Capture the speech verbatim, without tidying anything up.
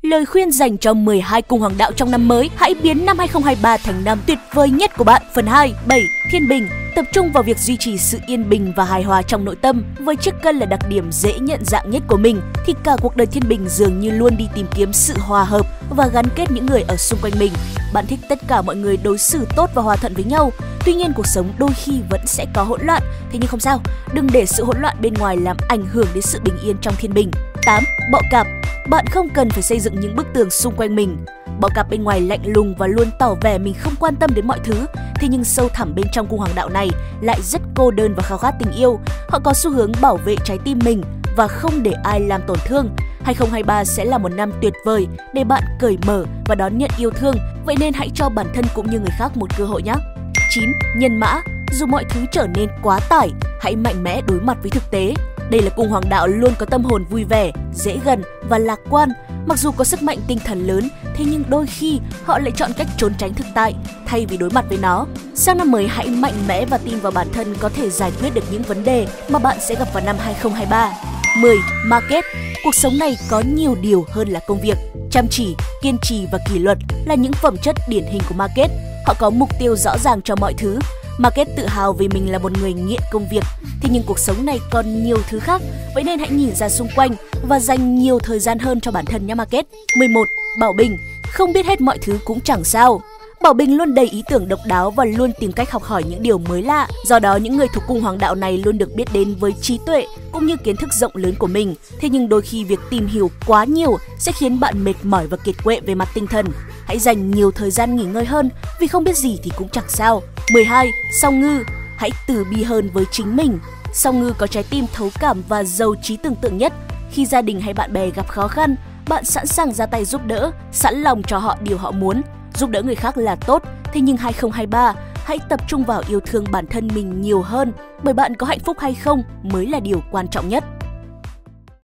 Lời khuyên dành cho mười hai cung hoàng đạo trong năm mới, hãy biến năm hai không hai ba thành năm tuyệt vời nhất của bạn. Phần hai, bảy. Thiên bình. Tập trung vào việc duy trì sự yên bình và hài hòa trong nội tâm. Với chiếc cân là đặc điểm dễ nhận dạng nhất của mình, thì cả cuộc đời thiên bình dường như luôn đi tìm kiếm sự hòa hợp và gắn kết những người ở xung quanh mình. Bạn thích tất cả mọi người đối xử tốt và hòa thuận với nhau. Tuy nhiên cuộc sống đôi khi vẫn sẽ có hỗn loạn, thế nhưng không sao, đừng để sự hỗn loạn bên ngoài làm ảnh hưởng đến sự bình yên trong thiên bình. tám. Bọ cạp. Bạn không cần phải xây dựng những bức tường xung quanh mình. Bọ cạp bên ngoài lạnh lùng và luôn tỏ vẻ mình không quan tâm đến mọi thứ, thế nhưng sâu thẳm bên trong cung hoàng đạo này lại rất cô đơn và khao khát tình yêu. Họ có xu hướng bảo vệ trái tim mình và không để ai làm tổn thương. hai không hai ba sẽ là một năm tuyệt vời để bạn cởi mở và đón nhận yêu thương, vậy nên hãy cho bản thân cũng như người khác một cơ hội nhé. chín. Nhân mã. Dù mọi thứ trở nên quá tải, hãy mạnh mẽ đối mặt với thực tế. Đây là cung hoàng đạo luôn có tâm hồn vui vẻ, dễ gần và lạc quan. Mặc dù có sức mạnh tinh thần lớn, thế nhưng đôi khi họ lại chọn cách trốn tránh thực tại thay vì đối mặt với nó. Sang năm mới hãy mạnh mẽ và tin vào bản thân có thể giải quyết được những vấn đề mà bạn sẽ gặp vào năm hai không hai ba. mười. Market. Cuộc sống này có nhiều điều hơn là công việc. Chăm chỉ, kiên trì và kỷ luật là những phẩm chất điển hình của Market. Họ có mục tiêu rõ ràng cho mọi thứ. Market tự hào vì mình là một người nghiện công việc, thế nhưng cuộc sống này còn nhiều thứ khác, vậy nên hãy nhìn ra xung quanh và dành nhiều thời gian hơn cho bản thân nhé Market. mười một. Bảo Bình. Không biết hết mọi thứ cũng chẳng sao. Bảo Bình luôn đầy ý tưởng độc đáo và luôn tìm cách học hỏi những điều mới lạ. Do đó, những người thuộc cung hoàng đạo này luôn được biết đến với trí tuệ cũng như kiến thức rộng lớn của mình. Thế nhưng đôi khi việc tìm hiểu quá nhiều sẽ khiến bạn mệt mỏi và kiệt quệ về mặt tinh thần. Hãy dành nhiều thời gian nghỉ ngơi hơn, vì không biết gì thì cũng chẳng sao. mười hai. Song Ngư. Hãy từ bi hơn với chính mình. Song Ngư có trái tim thấu cảm và giàu trí tưởng tượng nhất. Khi gia đình hay bạn bè gặp khó khăn, bạn sẵn sàng ra tay giúp đỡ, sẵn lòng cho họ điều họ muốn. Giúp đỡ người khác là tốt, thế nhưng hai không hai ba hãy tập trung vào yêu thương bản thân mình nhiều hơn, bởi bạn có hạnh phúc hay không mới là điều quan trọng nhất.